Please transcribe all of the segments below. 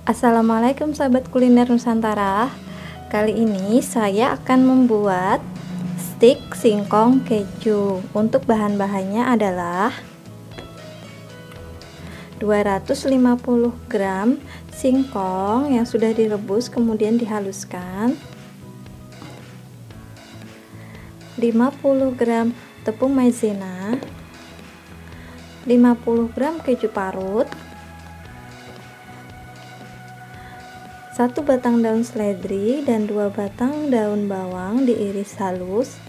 Assalamualaikum sahabat kuliner Nusantara. Kali ini saya akan membuat stik singkong keju. Untuk bahan-bahannya adalah 250 gram singkong yang sudah direbus kemudian dihaluskan, 50 gram tepung maizena, 50 gram keju parut, 1 batang daun seledri dan 2 batang daun bawang diiris halus,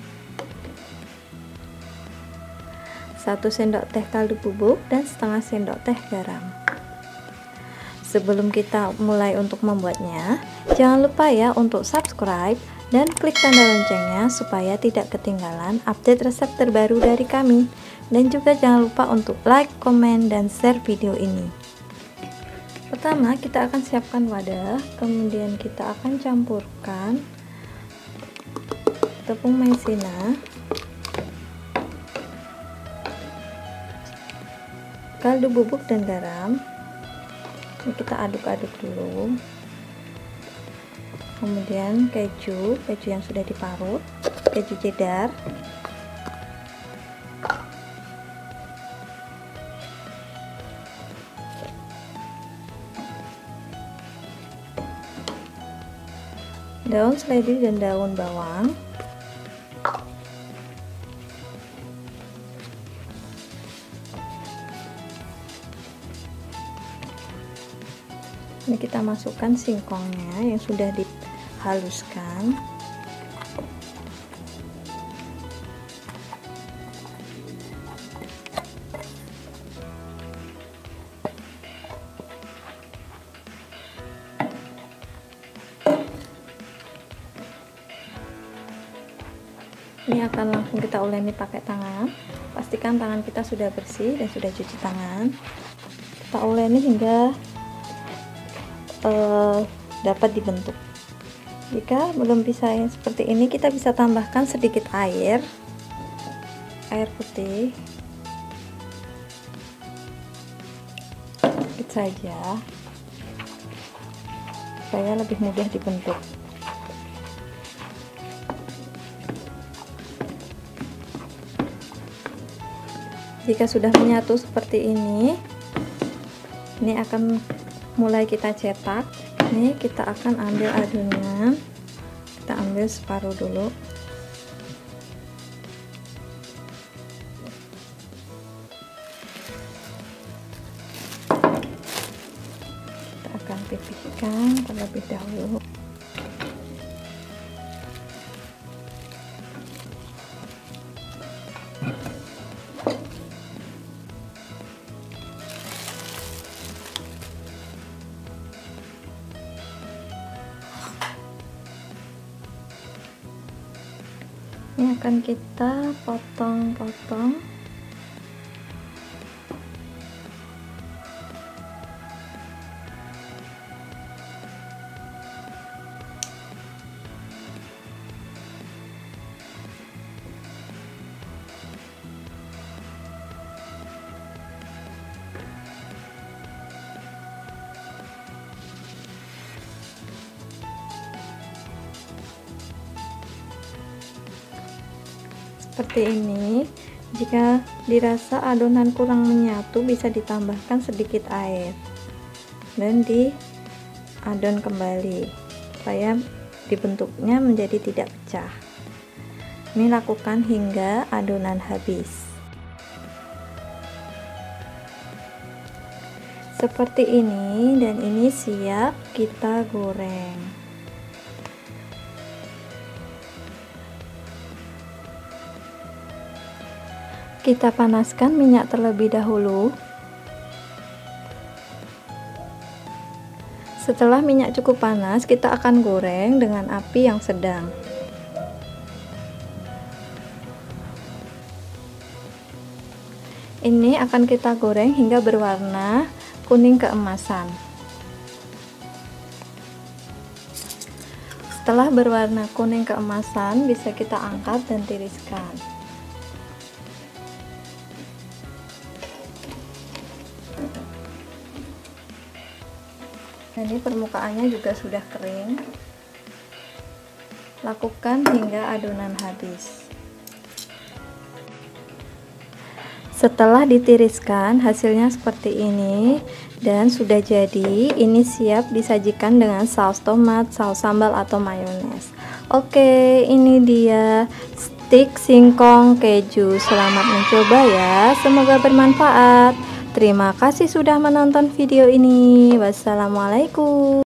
1 sendok teh kaldu bubuk dan setengah sendok teh garam. Sebelum kita mulai untuk membuatnya, jangan lupa ya untuk subscribe dan klik tanda loncengnya supaya tidak ketinggalan update resep terbaru dari kami. Dan juga jangan lupa untuk like, komen, dan share video ini. Pertama kita akan siapkan wadah, kemudian kita akan campurkan tepung maizena, kaldu bubuk dan garam. Ini kita aduk-aduk dulu. Kemudian keju yang sudah diparut, keju cheddar, daun seledri dan daun bawang, ini kita masukkan singkongnya yang sudah dihaluskan, ini akan langsung kita uleni pakai tangan. Pastikan tangan kita sudah bersih dan sudah cuci tangan. Kita uleni hingga dapat dibentuk. Jika belum bisa yang seperti ini, kita bisa tambahkan sedikit air putih sedikit saja supaya lebih mudah dibentuk. Jika sudah menyatu seperti ini akan mulai kita cetak. Ini kita akan ambil adonan, kita ambil separuh dulu. Kita akan pipihkan terlebih dahulu. Ini akan kita potong-potong. Seperti ini. Jika dirasa adonan kurang menyatu, bisa ditambahkan sedikit air dan diadon kembali supaya dibentuknya menjadi tidak pecah. Ini lakukan hingga adonan habis. Seperti ini, dan ini siap kita goreng. Kita panaskan minyak terlebih dahulu. Setelah minyak cukup panas, kita akan goreng dengan api yang sedang. Ini akan kita goreng hingga berwarna kuning keemasan. Setelah berwarna kuning keemasan, bisa kita angkat dan tiriskan. Nah, ini permukaannya juga sudah kering. Lakukan hingga adonan habis. Setelah ditiriskan, hasilnya seperti ini dan sudah jadi. Ini siap disajikan dengan saus tomat, saus sambal atau mayones. Oke, ini dia stik singkong keju. Selamat mencoba ya, semoga bermanfaat. Terima kasih sudah menonton video ini. Wassalamualaikum.